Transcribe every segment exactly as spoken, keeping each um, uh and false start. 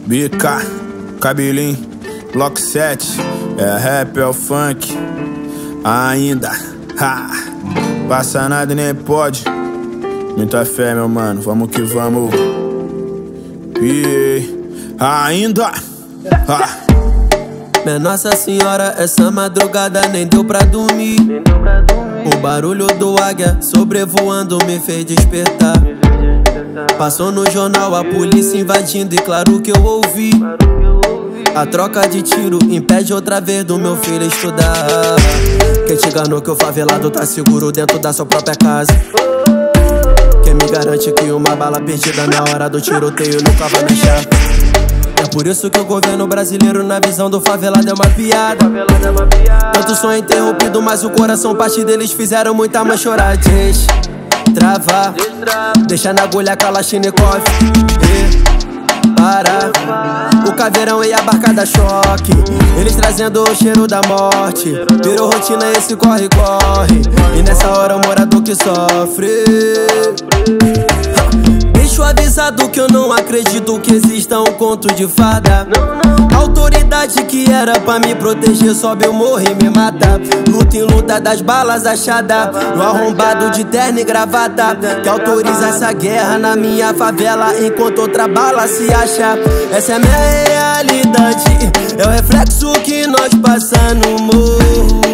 Bica, cabelinho, Block sete, é rap, é o funk. Ainda, ha, passa nada e nem pode. Muita fé, meu mano, vamos que vamos. E ainda, ha. Minha Nossa Senhora, essa madrugada nem deu pra dormir. O barulho do águia sobrevoando me fez despertar. Passou no jornal a polícia invadindo e claro que eu ouvi. A troca de tiro impede outra vez do meu filho estudar. Quem te enganou que o favelado tá seguro dentro da sua própria casa? Quem me garante que uma bala perdida na hora do tiroteio nunca vai me achar? É por isso que o governo brasileiro na visão do favelado é uma piada. Tanto sonho interrompido, mas o coração parte deles fizeram muita mãe chorar. Deixa travar, deixa na agulha Kalashnikov e parar. O caveirão e a barca da choque, eles trazendo o cheiro da morte. Virou rotina esse corre-corre, e nessa hora o morador que sofre. Deixo avisado que eu não acredito que exista um conto de fada. A autoridade que era pra me proteger sobe, eu morro e me mata. Luta em luta das balas achadas no arrombado de terno e gravata, que autoriza essa guerra na minha favela enquanto outra bala se acha. Essa é a minha realidade, é o reflexo que nós passamos no morro.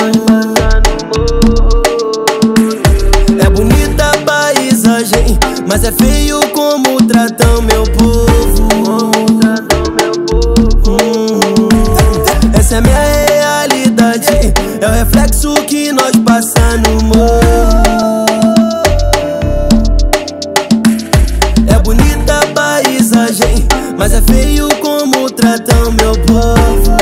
É bonita a paisagem, mas é feio como tratam meu povo. Hum. Essa é a minha realidade, é o reflexo que nós passamos no morro. É bonita a paisagem, mas é feio como tratam meu povo.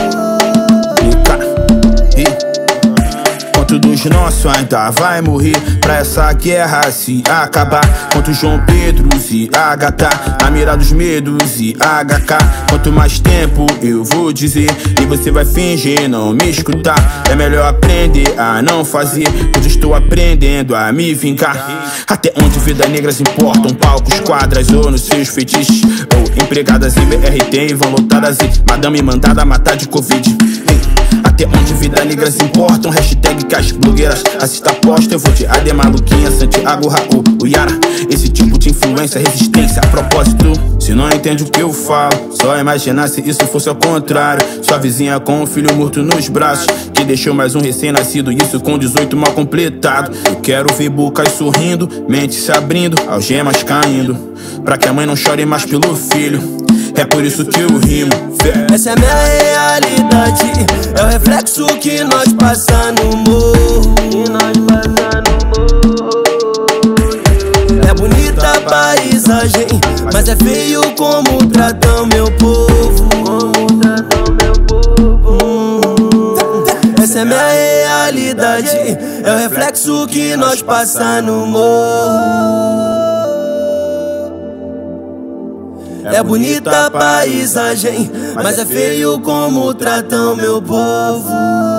Quanto dos nossos ainda vai morrer pra essa guerra se acabar? Quanto João Pedro e Agatha na mira dos medos e H K? Quanto mais tempo eu vou dizer e você vai fingir não me escutar? É melhor aprender a não fazer, pois estou aprendendo a me vingar. Até onde vidas negras importam, palcos, quadras ou nos seus feitiços, ou empregadas em B R T e vão lotadas e madame mandada matar de Covid. Até onde vidas negras importam, hashtag que as blogueiras assista posta. Eu vou de Ade Maluquinha, Santiago, Raul, o Yara. Esse tipo de influência, resistência a propósito. Se não entende o que eu falo, só imagina se isso fosse ao contrário. Sua vizinha com um filho morto nos braços, que deixou mais um recém-nascido, isso com dezoito mal completado. Eu quero ver bocas sorrindo, mentes se abrindo, algemas caindo, pra que a mãe não chore mais pelo filho. É por isso que eu rimo. Essa é a minha realidade, é o reflexo que nós passamos no morro. É bonita a paisagem, mas é feio como tratam meu povo. Hum. Essa é a minha realidade, é o reflexo que nós passamos no morro. É bonita a paisagem, mas é feio como tratam meu povo.